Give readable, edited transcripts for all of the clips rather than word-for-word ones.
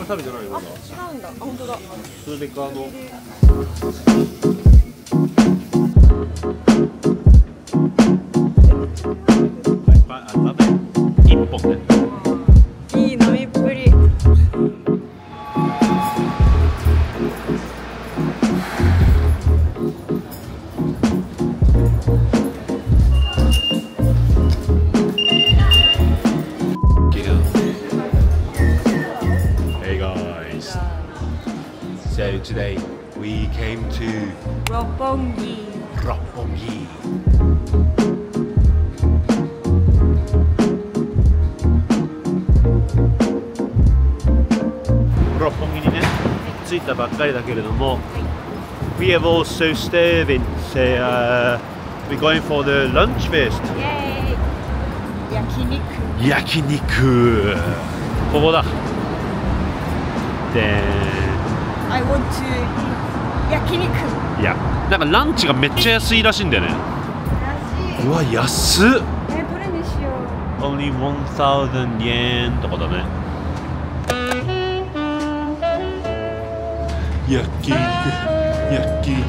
れ食べてないよまだ。 違うんだ。あ、本当だ。 それでか一本ね。 いい飲みっぷり。 Hey guys, so today we came to 六本木。 六本木。六本木にね、着いたばっかりだけれども、We have also starving, so we're going for the lunch first. イエーイ。焼肉。 焼肉。ここだ。で、 I want to 焼肉。 いや、なんかランチがめっちゃ安いらしいんだよね。うわ、安っ。 どれにしよう。 Only 1000 yen とかだね。焼肉、焼肉。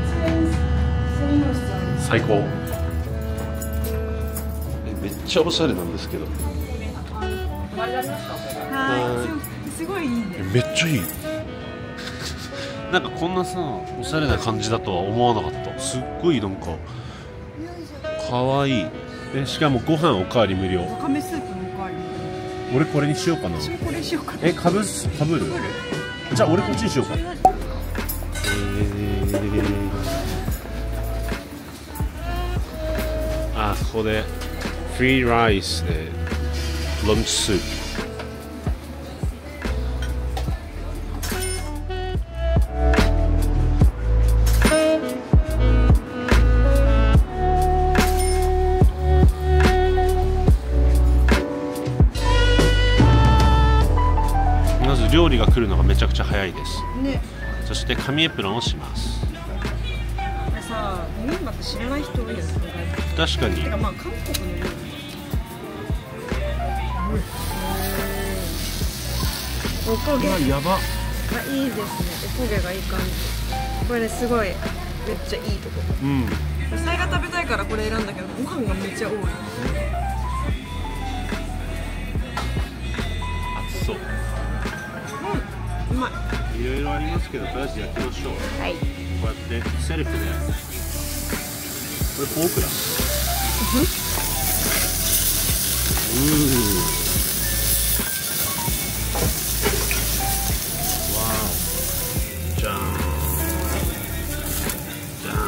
最高。めっちゃおしゃれなんですけど。 はい。すごいいいね。 めっちゃいい。なんかこんなさ、おしゃれな感じだとは思わなかった。すっごいなんか可愛い。しかもご飯おかわり無料。 わかめスープのおかわり。 俺これにしようかな。 私もこれしようかな。 かぶる？じゃあ俺こっちにしようか。あ、ここでフリーライスでランチスープ。まず料理が来るのがめちゃくちゃ早いです。 ね。 そして紙エプロンをします。 これさ、ビビンバって知らない人多いよね。 確かに。 てかまあ韓国の料理。おこげ。 やば。 あ、いいですね。おこげがいい感じ。これね、すごいめっちゃいいとこ。 うん。 野菜が食べたいからこれ選んだけど、ご飯がめっちゃ多い。 熱そう。 うまい。 いろいろありますけど、とりあえず焼きましょう。 はい。 こうやってセルフで。これフォークだ。わお。じゃーん。じゃー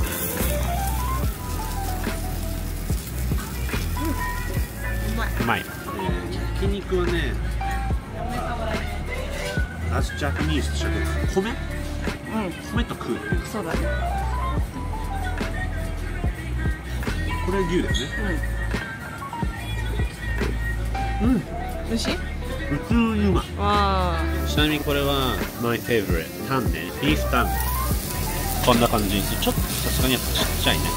ん。 うまい。 うまい。焼肉はね。アジャパニーズとして米？米と食うっていう。 そうだね。 これ牛だよね。 美味しい？ 普通にうまい。 わちなみにこれは my favorite タンね、ビーフタン。こんな感じ。ちょっとさすがにやっぱちっちゃいね。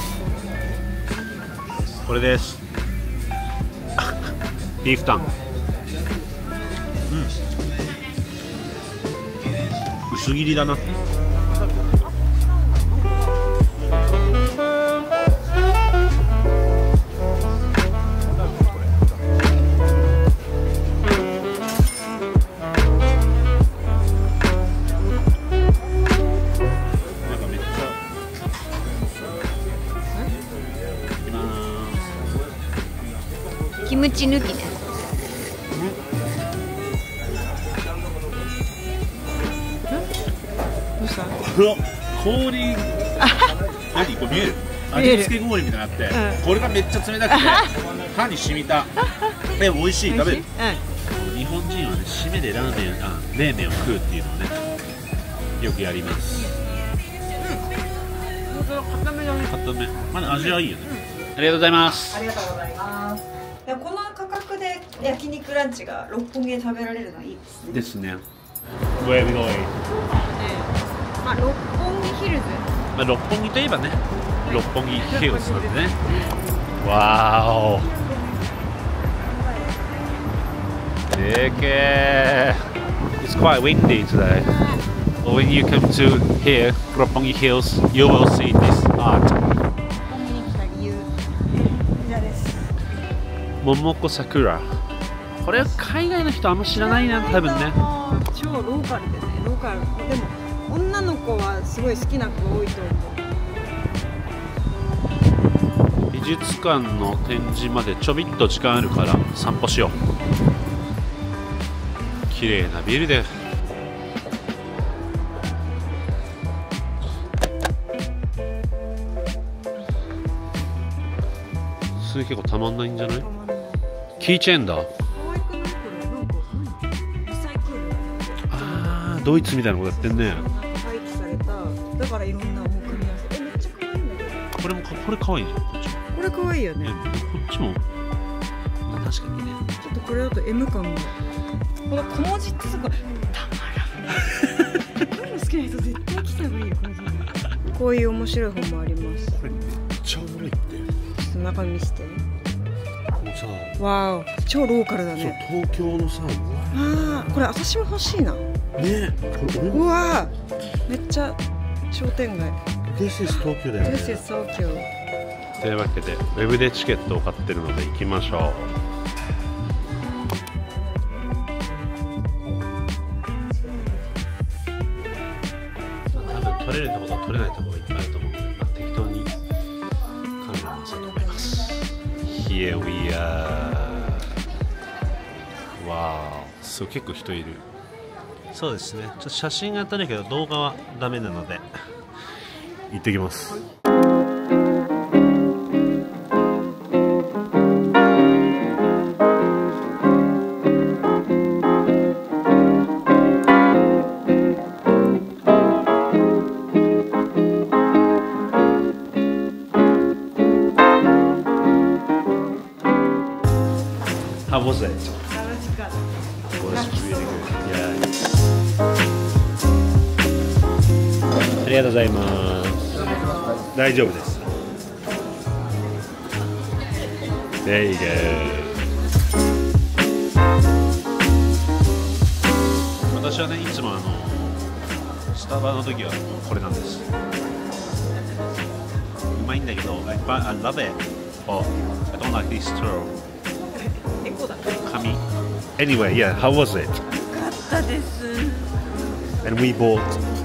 これです。ビーフタン。薄切りだな。 キムチ抜きね。どうした？ 氷。何これ見える？味付け氷みたいなのあって、これがめっちゃ冷たくて歯に染みた。美味しい。食べる。日本人はね、締めで冷麺を食うっていうのをね、よくやります。 固めだね。 固め。まだ味はいいよね。ありがとうございます。 ありがとうございます。この価格で焼肉ランチが六本木で食べられるのはいいですね。 ですね。Where are we going? まあ六本木ヒルズ。 まあ六本木といえばね、六本木ヒルズなんでね。わーお。でけー。It's It's quite windy today. But when you come to here, Roppongi Hills, you will see this art. 桃子桜。これ海外の人あんま知らないな、多分ね。 超ローカルでね、ローカル。でも女の子はすごい好きな子が多いと思う。 美術館の展示までちょびっと時間あるから散歩しよう。綺麗なビルで。それ結構たまんないんじゃない？キーチェーンだ。ああ、ドイツみたいなことやってんね。 廃棄された。だからいろんな組み合わせ。めっちゃ可愛いんだけど。これ可愛いじゃん。こっち。 これ可愛いよね。 こっちも。確かにね。 ちょっとこれだと M 感が。この小文字ってすごいたまらん。こういうの好きな人絶対来た方がいいよ。こういう面白い本もあります。 これめっちゃおもろいって。 ちょっと中身見せて。わー、超ローカルだね。 そう、東京のさ。 ああ、これ私も欲しいな。 ね、これうわー、めっちゃ商店街。 This is 東京だよね。 This is 東京。 というわけで、ウェブでチケットを買ってるので行きましょう。多分取れるところと取れないところがいっぱいあると思うので、適当に考えますと思います。Here we are。わー、そう、結構人いる。そうですね。ちょっと写真が撮れるけど動画はダメなので行ってきます。How was it? 楽しかった。 It was really good. Yeah. ありがとうございます。大丈夫です。There you go. 私はね、いつもスタバの時はこれなんです。うまいんだけど、I love it. But I don't like this straw. 紙。Anyway, yeah, how was it? よかったです。 And we bought.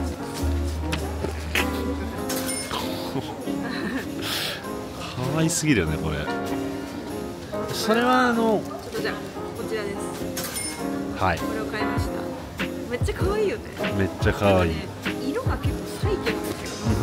可愛すぎるよね、これ。それはちょっとじゃあこちらです。 はい。 これを買いました。めっちゃ可愛いよね。 めっちゃ可愛い。 色が結構咲いてるんですよ。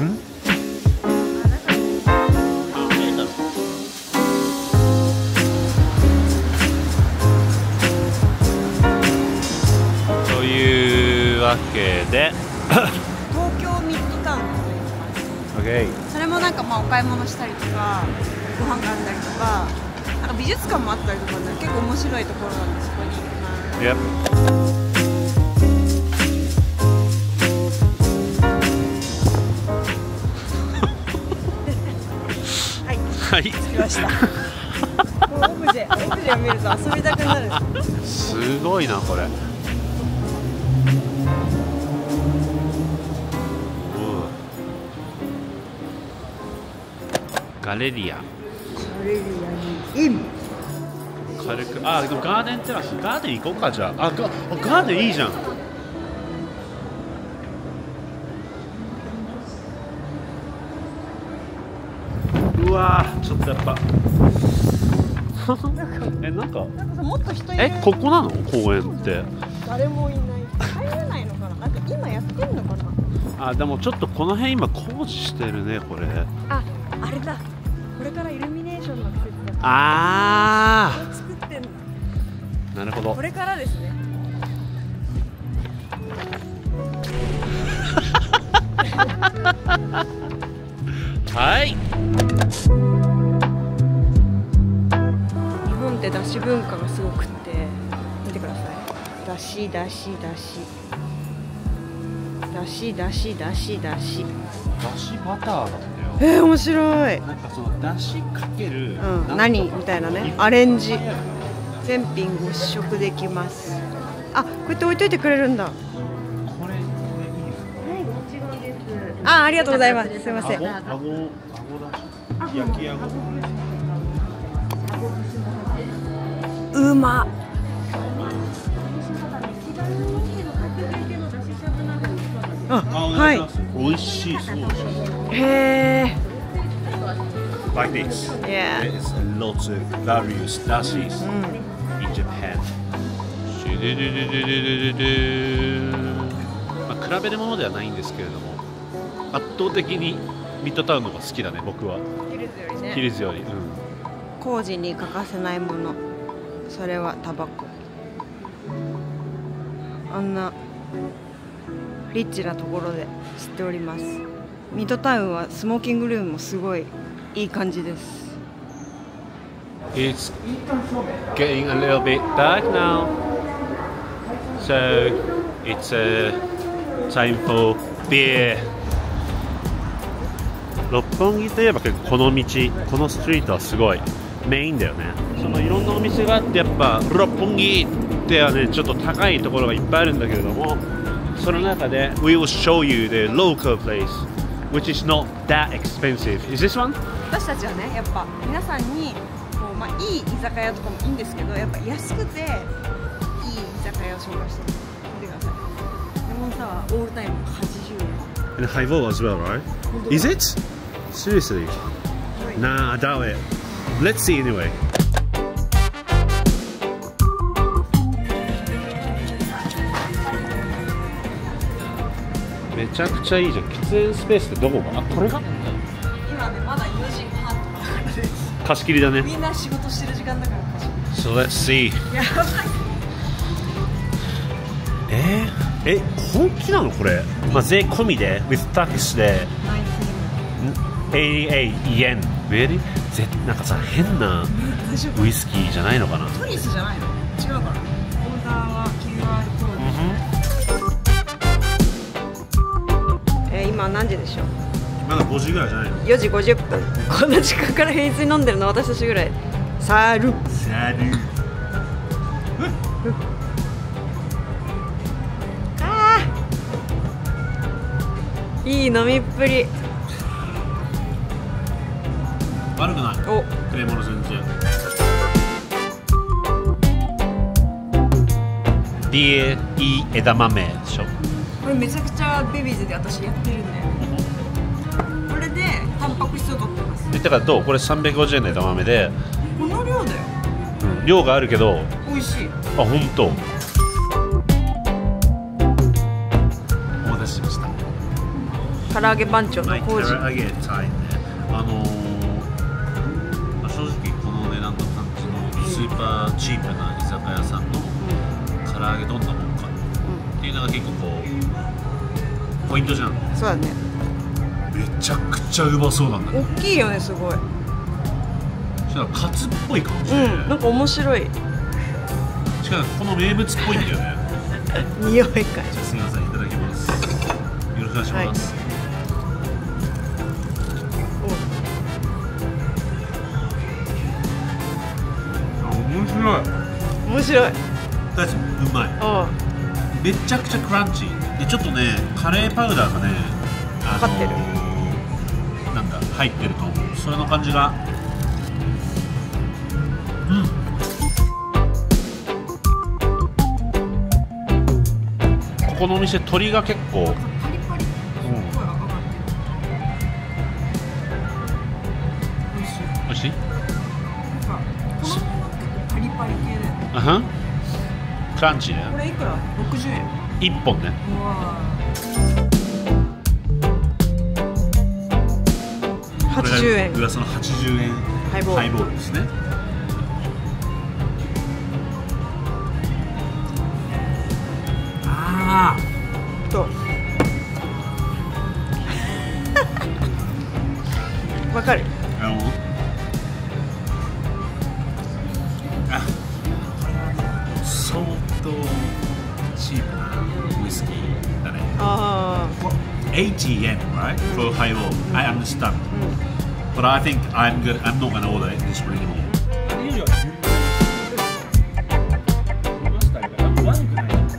というわけで東京ミッドタウンに行きます。 Okay. それもなんかまあお買い物したりとかご飯があったりとか、なんか美術館もあったりとかね、結構面白いところなんでそこに行きます。 Yep. はい、 着きました。オブジェを見ると遊びたくなる。 すごいなこれ。ガレリア。ガレリアにイン。軽く、あ、でもガーデンテラス、ガーデン行こうかじゃあ。ガーデンいいじゃん。うわー、ちょっとやっぱなんかもっと人いる。 ここなの公園って。 誰もいない。入れないのかな。なんか今やってるのかな。 あ、でもちょっとこの辺今工事してるねこれ。 あれだ。これからイルミネーションの季節だ。 ああ。 作ってんの。 なるほど。 これからですね。 はい。 日本ってだし文化がすごくって見てください。だしだしだしだしだしだしだしだしバターだったよ。 面白い。 なんかそのだしかける、 何みたいなね、アレンジ全品ご試食できます。 あ、こうやって置いといてくれるんだ。 これいいよ。 はい、もちろんです。あ、ありがとうございます。すみません。 あごだし。焼きあご。 うま。あ、はい。 美味しい、すごい美味しい。 へえ。 Like this. Yeah. There's lots of various dashes in Japan. まあ比べるものではないんですけれども、圧倒的にミッドタウンの方が好きだね、僕は。 ヒルズよりね。 ヒルズより。 工事に欠かせないもの。それはタバコ。あんなリッチなところで知っております。ミッドタウンはスモーキングルームもすごいいい感じです。 It's getting a little bit dark now, so it's time for beer. 六本木といえば結構この道、このストリートはすごいメインだよね。そのいろんなお店があってやっぱ六本木ってはねちょっと高いところがいっぱいあるんだけれども、その中で We will show you the local place which is not that expensive. Is this one? 私たちはね、やっぱ皆さんにこう、いい居酒屋とかもいいんですけど、やっぱ安くていい居酒屋を紹介してみてください。レモンサワーオールタイム80円。 And highball as well, right? Is it? Seriously? Nah, I doubt it. Let's see anyway. めちゃくちゃいいじゃん。喫煙スペースってどこか？あ、これか？ 今ね、まだ4時半とかだからです。 貸し切りだね。 みんな仕事してる時間だから貸し切り。 So let's see. やばい。 本気なのこれ？まあ税込みで with tax で88 yen。Really？なんかさ変なウイスキーじゃないのかな？ トリスじゃないの？違うかな。オーダーは QR コード。今何時でしょう？ まだ5時ぐらいじゃないの ？4時50分。こんな時間から平日に飲んでるの私たちぐらい。サル。いい飲みっぷり。 悪くない。 お、 クレモの全然。DE 枝豆でしょ。 これめちゃくちゃベビーズで私やってるんで。これでタンパク質を取ってます。 だからどう？これ350円の枝豆で。 この量だよ。 量があるけど。 美味しい。 あ、本当。お待たせしました。 唐揚げ番長の工事。 唐揚げタイね。正直この値段と感じのスーパーチープな居酒屋さんの唐揚げどんなもんかっていうのが結構こうポイントじゃん。 そうだね。 めちゃくちゃうまそうなんだね。 大きいよね、すごい。 しかもカツっぽいかもしれない。 なんか面白い。 しかもこの名物っぽいんだよね。 匂いかい。 じゃあすみません、いただきます。よろしくお願いします。 面白い。 大好き、うまい。めちゃくちゃクランチで、ちょっとねカレーパウダーがね、 かかってる。 なんだ入ってると思う。それの感じが。ここのお店鶏が結構パリパリ。 美味しい。 この辺は結構パリパリ系で。 クランチね。 これいくら？60円。 1本ね。 うわー。80円。 噂の80円ハイボールですね。ああ。 と。わかる。 相当チープなウイスキーだね。80 yen, right? For highball. I understand. But I think I'm not gonna order it this way anymore.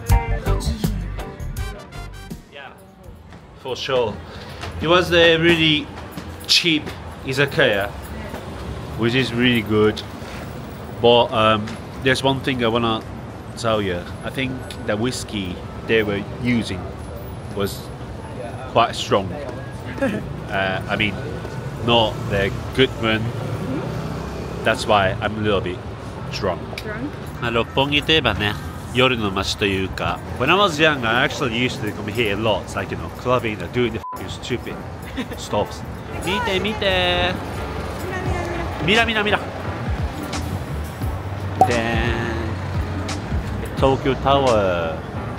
For sure. It was a really cheap izakaya, which is really good. But there's one thing I wanna tell you. I think the whiskey they were using was quite strong. I mean, not the good one. That's why I'm a little bit drunk. 六本木といえばね、夜の街というか、when I was young, I actually used to come here a lot. It's like, you know, clubbing and doing the fucking stupid stops. 見て見て。ミラミラミラ。でーん。東京タワー。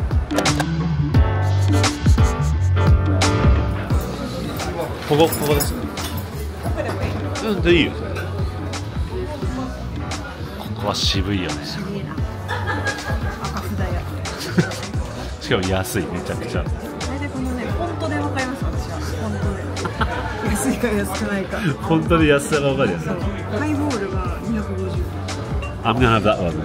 ここです。うん、でいいよ。ここは渋いよね。 赤札屋。 しかも安い、めちゃくちゃ。 大体このね、フォントでわかります、私は。フォントで。安いか安くないか。 本当に安さがわかるやつ。 ハイボールが250。 I'm gonna have that one.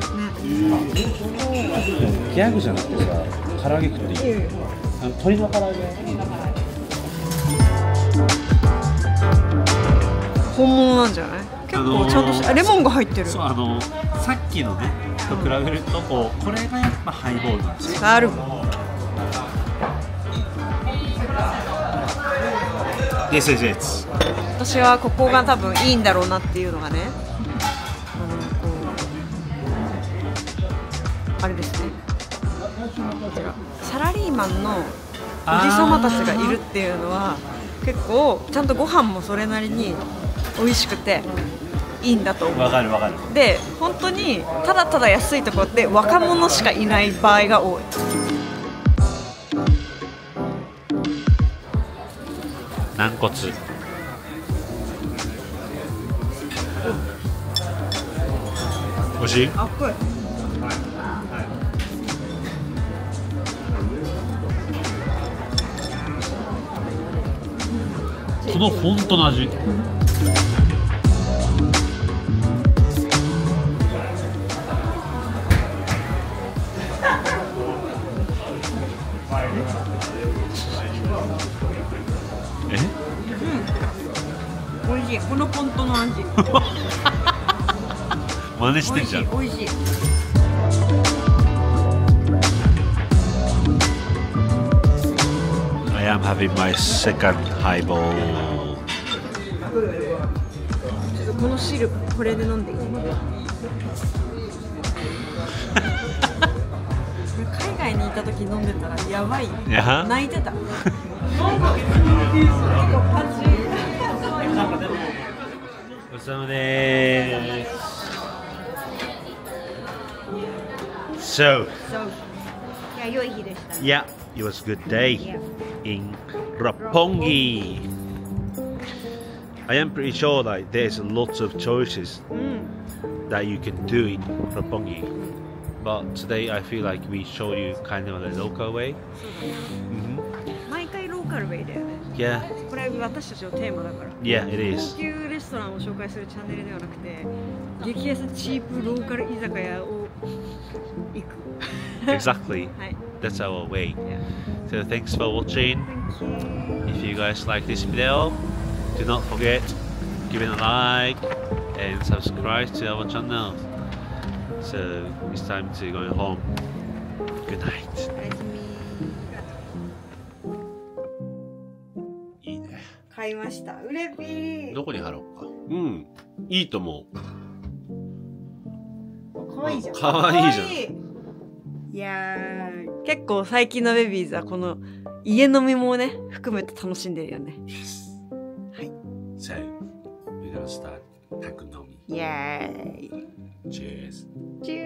ギャグじゃなくてさ、唐揚げ食っていい？鶏の唐揚げ。 本物なんじゃない？結構ちゃんとしたレモンが入ってる。 そう、さっきのねと比べるとこれがやっぱハイボールなんですよ。 なる。 This is it. 私はここが多分いいんだろうなっていうのがね、あれですね。こちらサラリーマンのおじさまたちがいるっていうのは結構ちゃんとご飯もそれなりに美味しくていいんだと思う。 わかるわかる。 で本当にただただ安いところって若者しかいない場合が多い。 軟骨。美味しい？ あっこい。 このフォントの味。 美味しい。このフォントの味。 真似してんじゃん。 美味しい。 I am having my second highball. この汁これで飲んでいい？海外にいた時飲んでたらやばい。泣いてた。 ごちそうさまです。So, yeah, it was a good day in Roppongi. I am pretty sure like there's lots of choices that you can do in Roppongi, but today I feel like we show you kind of a local way. 毎回ローカルウェイだよね。 Yeah. これ私たちのテーマだから。 Yeah, it is. 高級レストランを紹介するチャンネルではなくて、激安チープローカル居酒屋を行く。 Exactly. That's our way. So thanks for watching. If you guys like this video, do not forget give it a like and subscribe to our channel. So it's time to go home. Good night. いいね。 買いました。うれぴー。 どこに貼ろうか。うん。いいと思う。可愛いじゃん。 可愛いじゃん。 いやー、結構最近のベビーズはこの家飲みもね含めて楽しんでるよね。はい。 So we're gonna start 宅飲み。 イエーイ。 Cheers. Cheers.